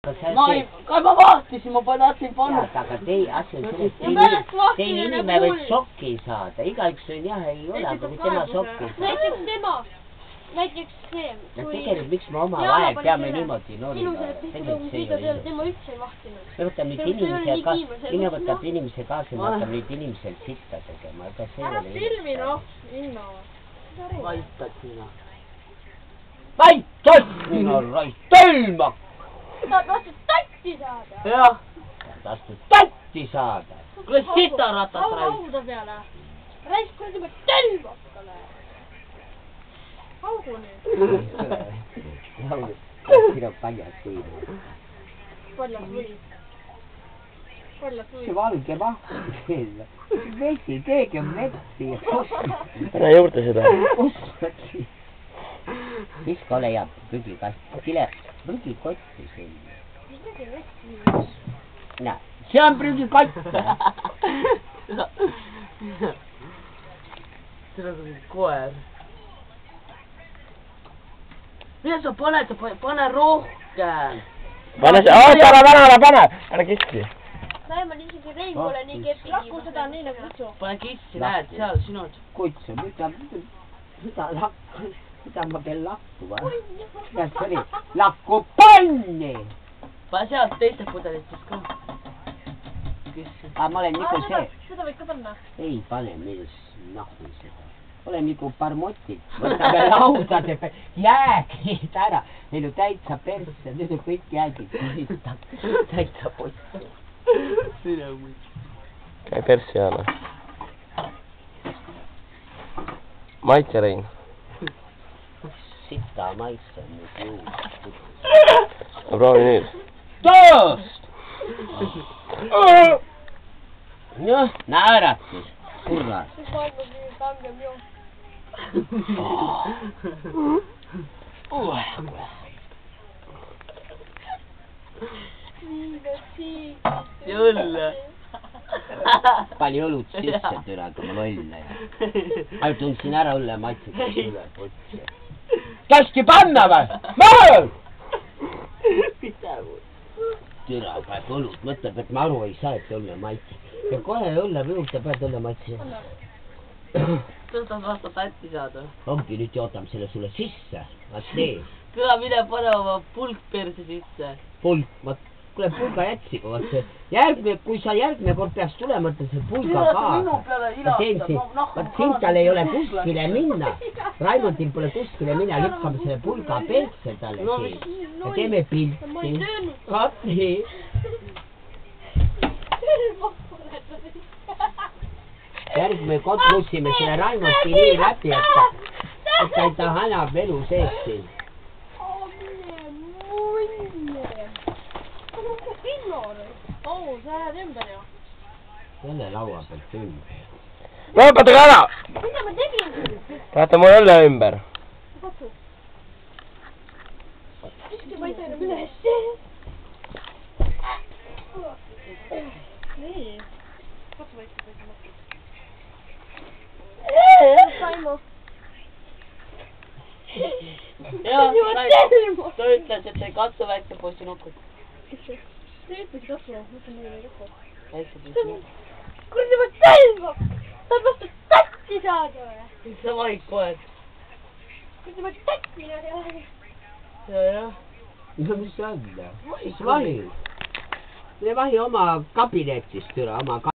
ma vaatasin, ma tahtsin panna. Aga teine inimene võib šokki saada, igaüks on jah, ei ole, aga kui tema šokki saada. Näiteks see, kui... Tegelikult miks me oma vahel peame niimoodi norima, tegelikult see ei ole. Tema üldse ei vahtinud. Me võtame nüüd võtab inimese kaasa, me hakkame nüüd inimesel sitta tegema, aga see ära filmi, noh, Inno. Vaitad mina. Vaitad mina, Rais, tõlma! Sa tahtsid tatti saada? Jah. Tahtsid tatti saada? Kuule sitaratas, Rais. Hauda peale. Rais, kuule juba tõlmakale. Haudu nüüd. Haudu. Sina paljad võid. Paljad võid. See valge mahti. Vesi, keegi on metsi. Ära juurde seda. Uskotsi. Viska ole hea prügikast. Kile prügikotti sinna. Näe, see on prügikott. See on nagu koer. Mida sa paned? Pane rohkem. Pane see, ära pane. Ära kissi. Vähemalt isegi Rein pole nii kepi. Lakku seda nii nagu kutsu. Pane kissi, näed, seal sinud. Kutsu, mida ma veel lakku va? Mida see oli? Lakku panni! Pane sealt teiste pudelitest ka. Aga ma olen nagu see. Seda võid ka panna. Ei pane, milles nahu seda. Olen nagu parmotid. Võtame laudade peal. Jäägid ära. Neil on täitsa persse. Nüüd on kõik jäägid. Täitsa posti. Sina muid. Käi persse, Jaana. Maitse, Rein. Sita maitse on nüüd juurde. Proovi nüüd. Toost! Noh, naeratis. Kurra. Siis maailmas nii kangem joo. Jõlle. Pani õlut sisse türaga, ma lolle. Ainult tundsin ära õlle maitse üle potsi. Käski panna või? Mõõl! Türa peab õlut, mõtleb, et ma aru ei saa, et õlle maitse. Ja kohe õlle juurde pead õlle maitse. Tõstad vastu tatti saada. Ongi, nüüd jootame selle sulle sisse. Vaat see. Kõla mine pane oma pulk perse sisse. Pulk, kuule pulga jätsiga, vaat see. Kui sa järgmine kord peaks tulema, et see pulga kaasa. Vaat siin tal ei ole kuskile minna. Raimondil pole kuskile minna, lükkame selle pulga perse talle siin. Ja teeme pilti. Katri. Järgmine kord lussime selle Raimonti nii läbi, et ta ei taha enam elu sees siin. Sa lähed ümber ju. Jälle laua pealt ümber. Lõpetage ära! Mida ma tegin? Tahate mul õlle ümber? Katsu. Iski ma ei tea enam üles. Nii. Katsu vaikselt. Saimo. Jah, ta ütles, et ei katsu väikse poisi nukut. See ütles katsu, mõtlen nii ei rõhu. Väikse poisi nukut. Kurdi ma tõlmab! Saad vastu tatti saada või? Sa vahid kohe. Kurdi ma tatti saada. Ja. No mis see on? Mis vahi? Me vahi oma kabinetist üle, oma